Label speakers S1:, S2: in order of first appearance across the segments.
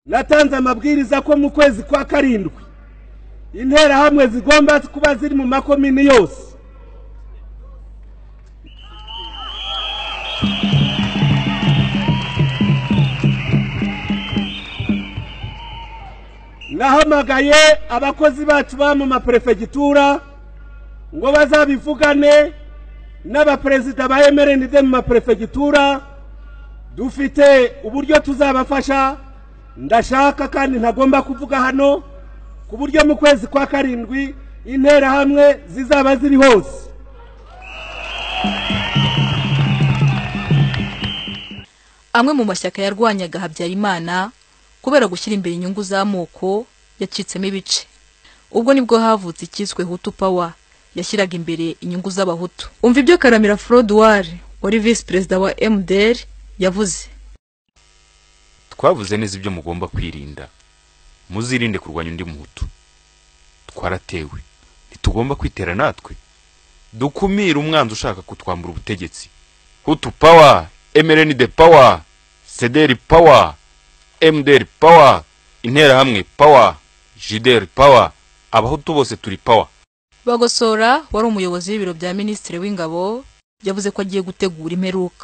S1: natanze amabwiriza ko mu kwezi kwa karindwi interahamwe zigomba kuba ziri mu makomini yose. Nahamagaye abakozi bacu ba mu maprefegitura ngo bazabivugane n'abaperezida ba MRND mu maprefegitura. Dufite uburyo tuzabafasha, ndashaka kandi ntagomba kuvuga hano, ku buryo mu kwezi kwa karindwi interahamwe zizaba ziri hose.
S2: Amwe mu mashyaka yarwanyaga Habyarimana kubera gushyira imbere inyungu z'amoko yacitsemo ibice. Ubwo nibwo havutse ikiswe Hutu Power yashyiraga imbere inyungu z'abahutu. Umva ibyo Karamira Frodouard wari vice president wa MDR yavuze.
S3: Twavuze neza ibyo mugomba kwirinda, muzirinde kurwanya undi muhutu. Twaratewe, ntitugomba kwitera natwe, dukumira umwanzi ushaka kutwambura ubutegetsi. Hutu Power, MRND Power, CDR Power, MDR Power, interahamwe Power, JDR Power, abahutu bose turi Power.
S2: Bagosora wari umuyobozi w'ibiro bya Minisitiri w'Ingabo yavuze ko agiye gutegura imperuka.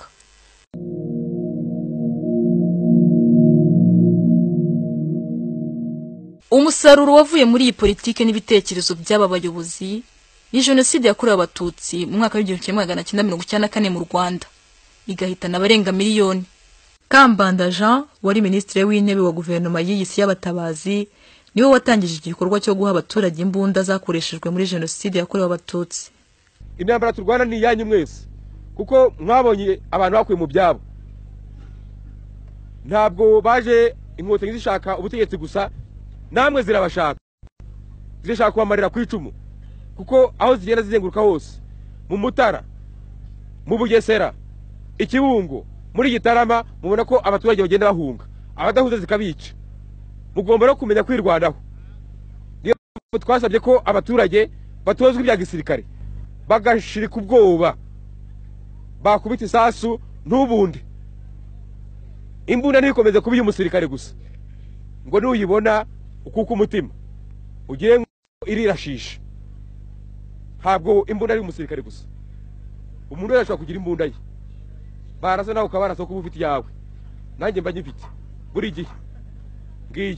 S2: Umusaruro wavuye muri iyi politike n'ibitekerezo by'aba bayobozi ni Jenoside yakorewe Abatutsi mu mwaka w'1994 mu Rwanda, igahitana abarenga miliyoni. Kambanda Jean wari Minisitiri w'Intebe wa guverinoma y'isi y'abatabazi niwe watangije igikorwa cyo guha abaturage imbunda zakoreshejwe muri Jenoside yakorewe Abatutsi.
S4: Imyambaro turwana ni yanyu mwese, kuko mwabonye abantu bakuye mu byabo. Ntabwo baje inkotanyi zishaka ubutegetsi gusa, namwe zirabashaka. Zirashaka kubamarira ku icumu, kuko aho zigenda zizenguruka hose, mu Mutara, mu Bugesera, Ikibungo, muri Gitarama, mubona ko abaturage bagenda bahunga, abadahuza zikabica. Mugomba no kumenya kwirwanaho. Niyo twasabye ko abaturage batozwa ibya gisirikare, bagashirika ubwoba, bakubita isasu n'ubundi. Imbunda ntikomeze kuba y'umusirikare gusa, ngo nuyibona ukuka umutima ugiye irirashisha. Ntabwo imbunda ari umusirikare gusa, umuntu arashaka kugira imbunda ye. Barasa nawe ukabarasa ko ufite yawe, nanjye mba nyifite buri gihe. Ngiye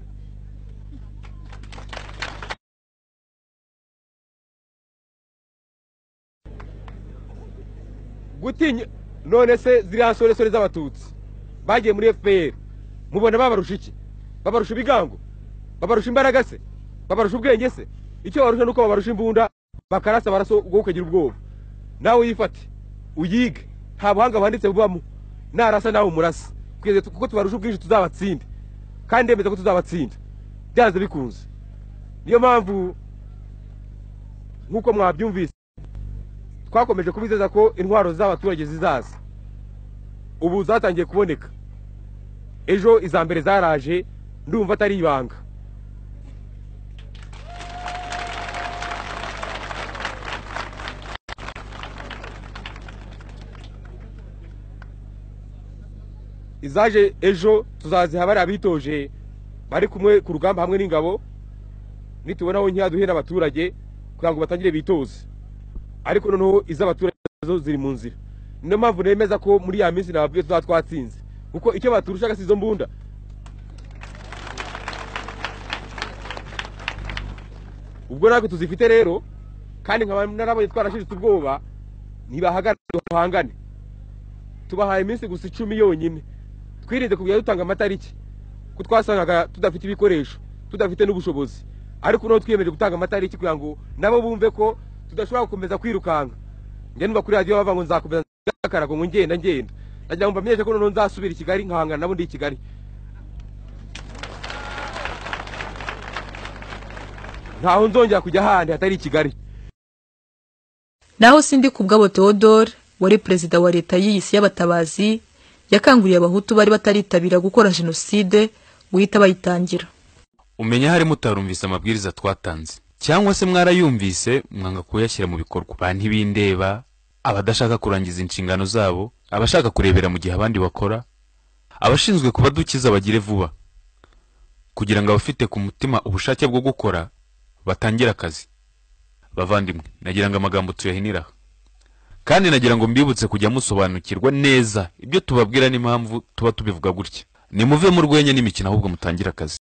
S4: gutinya. None se ziriya soresore z'abatutsi bagiye muri FPR, mubona babarusha iki? Babarusha ibigango? Babarusha imbaraga se? Babarusha ubwenge se? Icyo barusha nuko babarusha imbunda, bakarasa baraso ubwo ukagira ubwoba. Nawe uyifate uyige, nta buhanga banditse bubamo. Narasa nawe umurasa, kuko tubarusha ubwinshi tuzabatsinde, kandi ndemeza ko tuzabatsinda byanze bikunze. Niyo mpamvu nkuko mwabyumvise twakomeje kubizeza ko intwaro z'abaturage zizaza. Ubu zatangiye kuboneka, ejo izambere zaraje, ndumva atari ibanga. Izaje ejo tuzaziha bari abitoje bari kumwe ku rugamba hamwe n'ingabo, nitubona aho nkiya duhera abaturage kugira ngo batangire bitoze. Ariko noneho iz'abaturage zo ziri mu nzira. Niyo mpamvu nemeza ko muri ya minsi nababwiye tuzatwatsinze, kuko icyo baturushaga sizo mbunda. Ubwo nako tuzifite rero, kandi nkaba narabonye twarashitse ubwoba, nibahagara duhangane. Tubahaye iminsi gusa 10 yonyine, twirinde kujya dutanga amatariki, ko twasangaga tudafite ibikoresho, tudafite n'ubushobozi. Ariko no twiyemeje gutanga amatariki kugira ngo nabo bumve ko tudashobora gukomeza kwirukanga. Njye numva kuri radio bava ngo nzakomeza akarago ngo ngenda. Nagira ngo mbamenyeshe ko noneho nzasubira i Kigali nkahangana nabo ndi i Kigali. Ntaho nzongera kujya handi hatari i Kigali.
S2: Naho sindi kubwabo Theodore wari perezida wa leta y'isi y'abatabazi yakanguriye abahutu bari bataritabira gukora Jenoside guhita bayitangira.
S3: Umenya hari mutarumvise amabwiriza twatanze, cyangwa se mwarayumvise mwanga kuyashyira mu bikorwa. Bantu bindeba, abadashaka kurangiza inshingano zabo, abashaka kurebera mu gihe abandi bakora, abashinzwe kubadukiza bagire vuba. kugira ngo abafite ku mutima ubushake bwo gukora batangira akazi. Bavandimwe, nagira ngo amagambo tuyahinira kandi nagira ngo mbibutse kujya musobanukirwa neza ibyo tubabwira n'impamvu tuba tubivuga gutya. Nimuve mu rwenya n'imikino ahubwo mutangira akazi.